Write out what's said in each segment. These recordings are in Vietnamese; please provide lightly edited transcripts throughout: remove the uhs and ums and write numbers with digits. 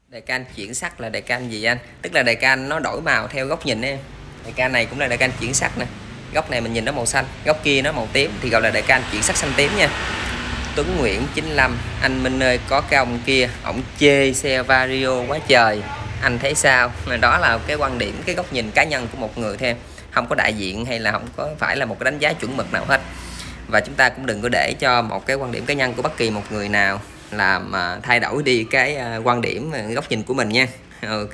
Đề can chuyển sắc là đề can gì anh? Tức là đề can nó đổi màu theo góc nhìn em. Đề can này cũng là đề can chuyển sắc nè. Góc này mình nhìn nó màu xanh, góc kia nó màu tím thì gọi là đề can chuyển sắc xanh tím nha. Tuấn Nguyễn 95: anh Minh ơi, có cái ông kia ổng chê xe Vario quá trời, anh thấy sao? Đó là cái quan điểm, cái góc nhìn cá nhân của một người thôi, không có đại diện hay là không có phải là một cái đánh giá chuẩn mực nào hết. Và chúng ta cũng đừng có để cho một cái quan điểm cá nhân của bất kỳ một người nào làm thay đổi đi cái quan điểm, góc nhìn của mình nha. Ok,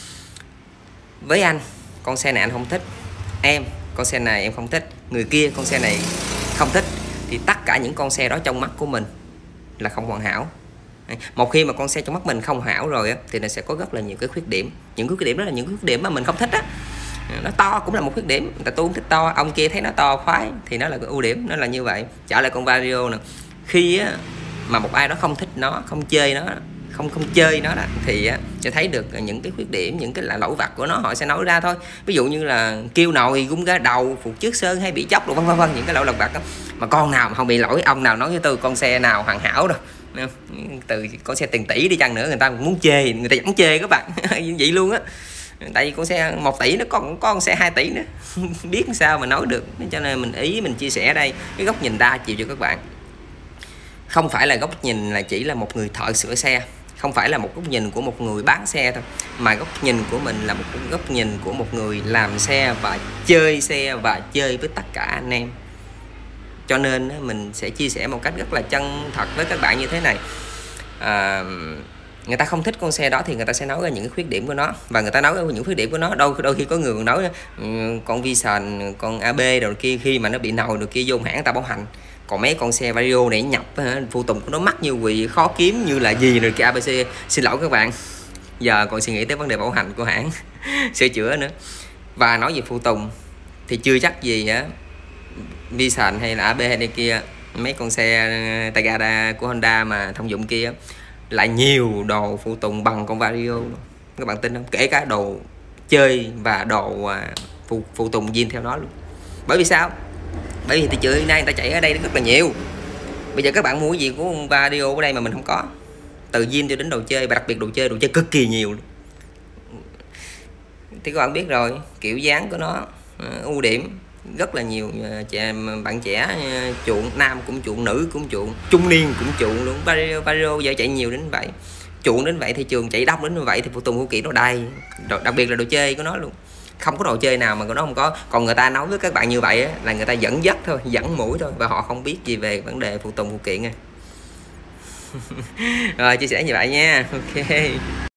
với anh, con xe này anh không thích, em con xe này em không thích, người kia con xe này không thích, thì tất cả những con xe đó trong mắt của mình là không hoàn hảo. Một khi mà con xe trong mắt mình không hảo rồi á, thì nó sẽ có rất là nhiều cái khuyết điểm. Những cái khuyết điểm đó là những khuyết điểm mà mình không thích á. Nó to cũng là một khuyết điểm, tại tôi không thích to, ông kia thấy nó to khoái thì nó là cái ưu điểm, nó là như vậy. Trở lại con Vario nè, khi á, mà một ai đó không thích nó, không chơi nó, không chơi nó đó, thì sẽ thấy được những cái khuyết điểm, những cái là lỗi vặt của nó, họ sẽ nói ra thôi. Ví dụ như là kêu nồi gung ga đầu, phục trước sơn hay bị chóc, vân vân, những cái lỗi lặt vặt đó. Mà con nào mà không bị lỗi, ông nào nói với tôi con xe nào hoàn hảo đâu. Từ con xe tiền tỷ đi chăng nữa người ta muốn chê, người ta vẫn chê các bạn. Vậy luôn á. Tại vì con xe 1 tỷ nó còn có con xe 2 tỷ nữa. Biết sao mà nói được. Cho nên mình chia sẻ đây cái góc nhìn đa chiều cho các bạn. Không phải là góc nhìn là chỉ là một người thợ sửa xe, không phải là một góc nhìn của một người bán xe thôi, mà góc nhìn của mình là một góc nhìn của một người làm xe và chơi với tất cả anh em. Cho nên mình sẽ chia sẻ một cách rất là chân thật với các bạn như thế này. Người ta không thích con xe đó thì người ta sẽ nói ra những cái khuyết điểm của nó, và người ta nói ra những khuyết điểm của nó. Đôi khi có người còn nói con Vision, con AB rồi kia, khi mà nó bị nồi rồi kia vô hãng người ta bảo hành. Còn mấy con xe Vario này nhập phụ tùng của nó mắc như quỷ, khó kiếm như là gì rồi kia ABC. Xin lỗi các bạn, giờ còn suy nghĩ tới vấn đề bảo hành của hãng sửa chữa nữa. Và nói về phụ tùng thì chưa chắc gì á Vision hay là AB hay này kia, mấy con xe Tagada của Honda mà thông dụng kia lại nhiều đồ phụ tùng bằng con Vario. Các bạn tin không? Kể cả đồ chơi và đồ phụ tùng zin theo nó luôn. Bởi vì sao? Bởi vì thị trường hiện nay người ta chạy ở đây rất là nhiều. Bây giờ các bạn mua cái gì của con Vario ở đây mà mình không có, từ zin cho đến đồ chơi, và đặc biệt đồ chơi cực kỳ nhiều luôn. Thì các bạn biết rồi, kiểu dáng của nó, ưu điểm rất là nhiều. Bạn trẻ chuộng, nam cũng chuộng, nữ cũng chuộng, trung niên cũng chuộng luôn. Vario giờ chạy nhiều đến vậy, chuộng đến vậy, thị trường chạy đông đến như vậy thì phụ tùng phụ kiện nó đầy, đặc biệt là đồ chơi của nó luôn. Không có đồ chơi nào mà của nó không có. Còn người ta nói với các bạn như vậy á, là người ta dẫn dắt thôi, dẫn mũi thôi, và họ không biết gì về vấn đề phụ tùng phụ kiện. Rồi chia sẻ như vậy nha. Ok.